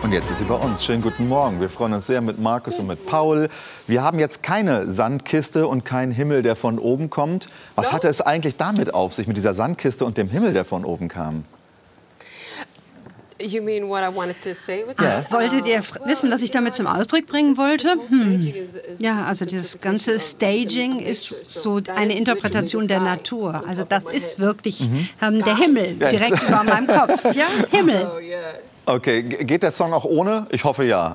Und jetzt ist sie bei uns. Schönen guten Morgen. Wir freuen uns sehr mit Markus und mit Paul. Wir haben jetzt keine Sandkiste und keinen Himmel, der von oben kommt. Was hatte es eigentlich damit auf sich, mit dieser Sandkiste und dem Himmel, der von oben kam? Wolltet ihr wissen, was ich damit zum Ausdruck bringen wollte? Ja, also dieses ganze Staging ist so eine Interpretation der Natur. Also das ist wirklich der Himmel direkt über meinem Kopf. Ja, Himmel. Okay, geht der Song auch ohne? Ich hoffe ja.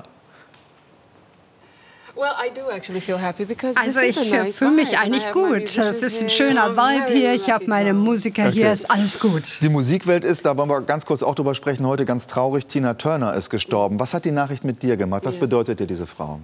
Also ich fühle mich eigentlich gut. Es ist ein schöner Vibe hier. Ich habe meine Musiker hier. Ist alles gut. Die Musikwelt ist, da wollen wir ganz kurz auch drüber sprechen, heute ganz traurig. Tina Turner ist gestorben. Was hat die Nachricht mit dir gemacht? Was bedeutet dir diese Frau?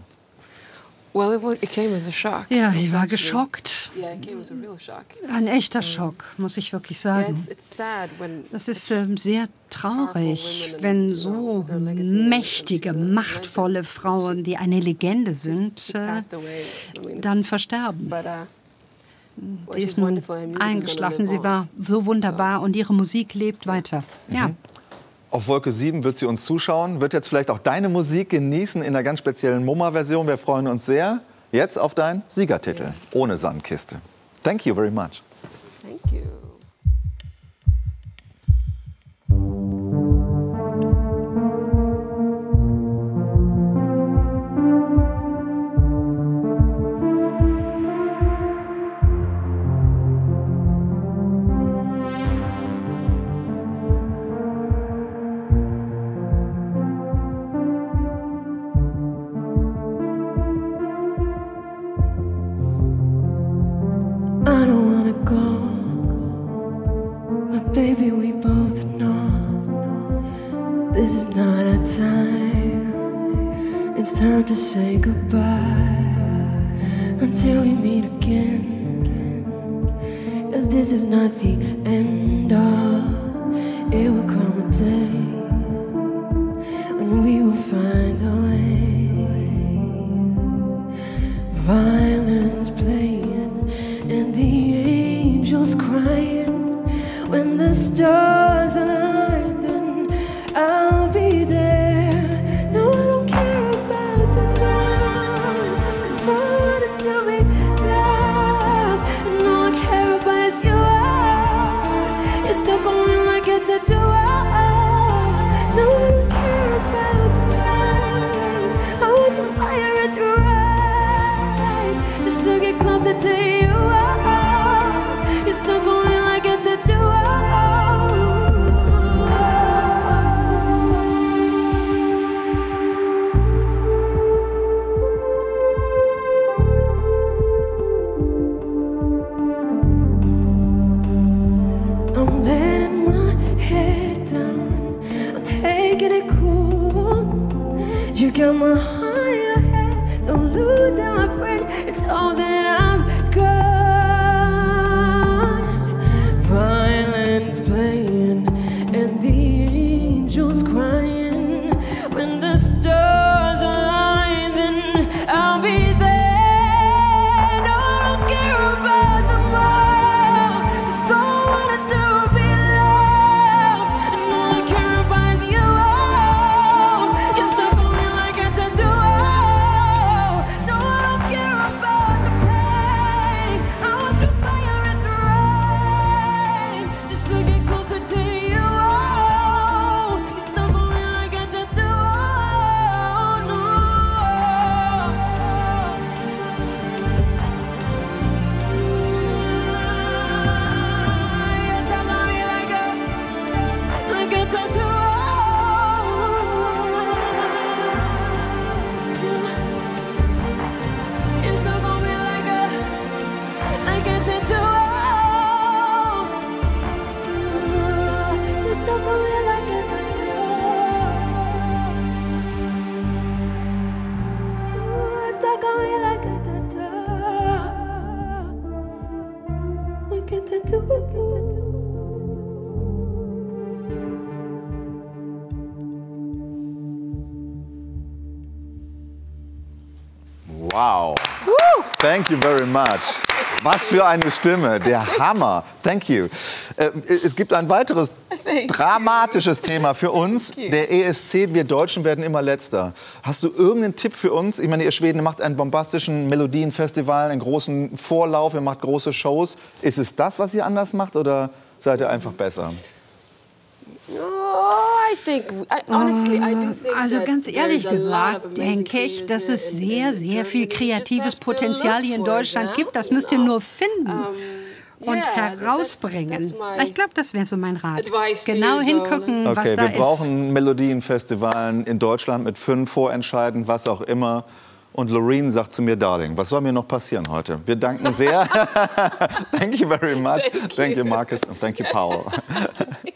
Ja, ich war geschockt. Ein echter Schock, muss ich wirklich sagen. Das ist sehr traurig, wenn so mächtige, machtvolle Frauen, die eine Legende sind, dann versterben. Sie ist nun eingeschlafen, sie war so wunderbar und ihre Musik lebt weiter. Ja. Auf Wolke 7 wird sie uns zuschauen, wird jetzt vielleicht auch deine Musik genießen in einer ganz speziellen MoMA-Version. Wir freuen uns sehr jetzt auf deinen Siegertitel, ohne Sandkiste. Thank you very much. Thank you. I don't wanna go, but baby, we both know this is not our time. It's time to say goodbye until we meet again. 'Cause this is not the end of. It will come a day when we will find a way. Violence playing and the angels crying. When the stars align, then I'll be there. No, I don't care about the moon, 'cause all I want is to be loved. And all I care about is you. It's still going like it's a do. No, I don't care about the pain. I want the fire and the rain, just to get closer to you. You're still going like it's a do. I'm letting my head down, I'm taking it cool. You got my heart in your head, don't lose it, my friend. It's all that I've got. Violence playing and the angels crying. When the stars align, then I'll be there. No, I don't care about the world, 'cause all I want is to be loved. And all I care about is you. You're still going like it's a do. No, I don't care about the pain. I want the fire and the rain, just to get closer to you. You're still going like it's a do. No. You're still going like it's a do. You're still going like it's a do. You're still going like it's a do. You're still going like it's a do. Like it's a do. Wow. Thank you very much. Was für eine Stimme, der Hammer. Thank you. Es gibt ein weiteres dramatisches Thema für uns. Der ESC, wir Deutschen werden immer letzter. Hast du irgendeinen Tipp für uns? Ich meine, ihr Schweden macht einen bombastischen Melodienfestival, einen großen Vorlauf, ihr macht große Shows. Ist es das, was ihr anders macht, oder seid ihr einfach besser? Also ganz ehrlich gesagt, denke ich, dass es sehr, sehr viel kreatives Potenzial hier in Deutschland gibt. Das müsst ihr nur finden und herausbringen. Ich glaube, das wäre so mein Rat. Genau hingucken, was da ist. Wir brauchen Melodienfestivalen in Deutschland mit 5 Vorentscheiden, was auch immer. Und Loreen sagt zu mir, Darling, was soll mir noch passieren heute? Wir danken sehr. Thank you very much. Thank you, Marcus, and thank you, Paul.